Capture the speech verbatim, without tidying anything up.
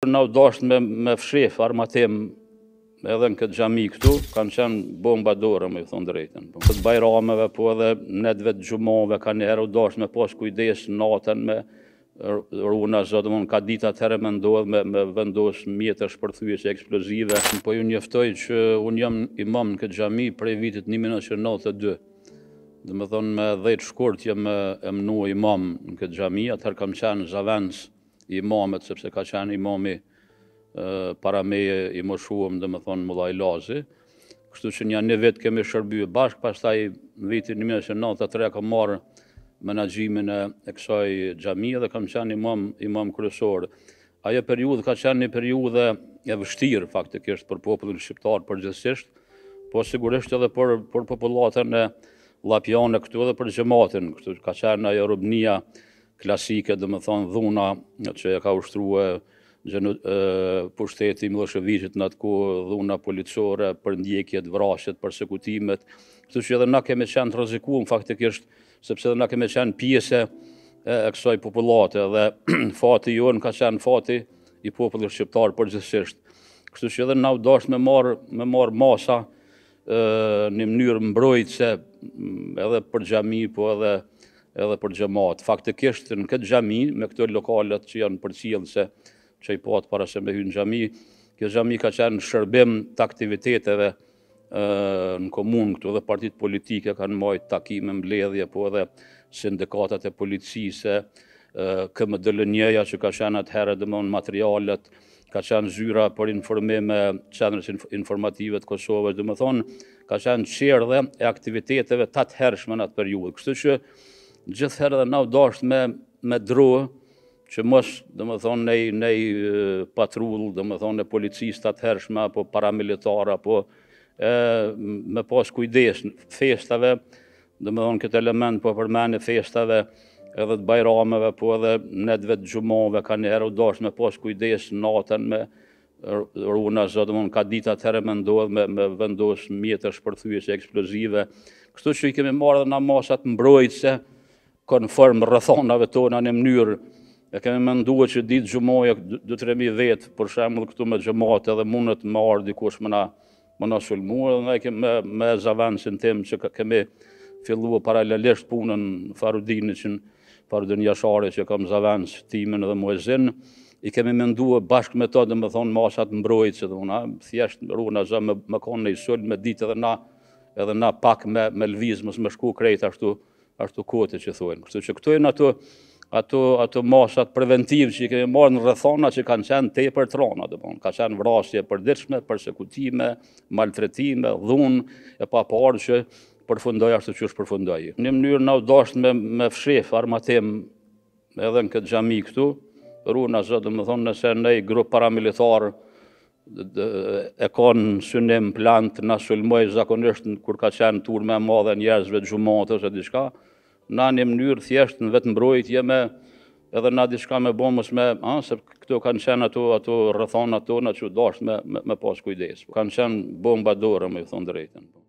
na u dasht me, me fshef armatim edhe në këtë xhami këtu, kanë qenë bomba dore, me thonë drejtën. Këtë bajrameve, po edhe netve të xhumave, kanë herë u dasht me pas kujdes natën me runa, zotë mund, ka dita të herë me ndodh me, me vendos mjetër shpërthyese eksplozive. Po ju njoftoj që unë jam imam në këtë xhami prej vitit një mijë nëntëqind e nëntëdhjetë e dy. Dhe me thonë me dhjetë shkurt jem emnu imam në këtë xhami, atëherë kam qenë zavens i imamet, sepse ka qenë imami para meje i moshuam, dhe me thonë Mullaj Lazi. Kështu që një një vit kemi shërby bashkë, pastaj në vitin një mijë nëntëqind e nëntëdhjetë e tre kam marrë menaxhimin e, e kësaj xhamie dhe kam qenë imam, imam kryesor. Ajo periudhë ka qenë një periudhë e vështirë faktikisht për popullin shqiptar përgjithsisht, po sigurisht edhe për, për popullatën e Llapjane këtu edhe për xhamatin. Kështu ka qenë ajo robnia klasike, dhe me thonë dhuna që e ka ushtruar pushteti i Miloševićit në atë kohë, dhuna policore për ndjekjet, vrasjet, persekutimet. Kështu që edhe na kemi qenë të rrezikuar faktikisht, sepse edhe na kemi qenë pjesë e kësaj popullate dhe fati jonë ka qenë fati i popullit shqiptar përgjithsisht. Kështu që edhe na u dasht me marr me marr masa në mënyrë mbrojtëse edhe për xhami, po edhe edhe për xhamat. Faktikisht në këtë xhami, me këto lokalet që janë përcjellse që i pat para se me hyrë në xhami, kjo xhami ka qenë shërbim të aktiviteteve në komunë këtu, dhe partitë politike kanë marrë takime, mbledhje, po edhe sindikatat e policisë, K M D L N-ja që ka qenë atëherë domthon materialet, ka qenë zyra për informime, qendrës informative të Kosovës, domethënë ka qenë qerdhe e aktiviteteve të atëhershme në atë periudhë. Kështu që gjithherë edhe na u dasht me me dro që mos, domethënë, nej nej patrull, domethënë e policisë të atëhershme apo paramilitar apo e, me pas kujdes festave, domethënë këtë element po përmend festave edhe të bajrameve, po edhe netve të xhumave, kanë herë u dasht me pas kujdes natën me runa, zotë mund, ka dita të herë me ndodh me, me vendos mjetër shpërthyese eksplozive. Kështu që i kemi marrë edhe na masat mbrojtëse konform rrethonave tona në mënyrë. E kemi menduar që ditë xhumoja dy tre mijë vjet, për shembull këtu me xhamat, edhe mundet me ardh dikush më na më na sulmuar, dhe ne kemi me, me zavensin tim që kemi filluar paralelisht punën Farudinit, që Farudin Jashari që kam zavens timin dhe muezin, i kemi menduar bashkë me to, domethënë masat mbrojtëse, domethënë thjesht runa za me me kanë një sul me ditë edhe na edhe na pak me me lviz, mos me shku krejt ashtu ashtu kote që thonë. Kështu që këto janë ato ato ato masat preventiv që i kemi marrë në rrethona që kanë qenë tepër trona, domethënë ka qenë vrasje e përditshme, persekutime, maltretime, dhunë e paparë që përfundoi ashtu që është përfundoi. Në mënyrë na u dasht me me fshef armatim edhe në këtë xhami këtu, runa zot, domethënë nëse ne grup paramilitar e kanë synim plan të na sulmoj zakonisht kur ka qenë turme e madhe njerëzve të xhumat ose diçka, na në mënyrë thjesht në vetë mbrojtje me edhe na diçka me bë mos me, ëh, se këto kanë qenë ato ato rrethona tona që u dasht me me, me pas kujdes. Kanë qenë bomba dore, me thonë drejtën.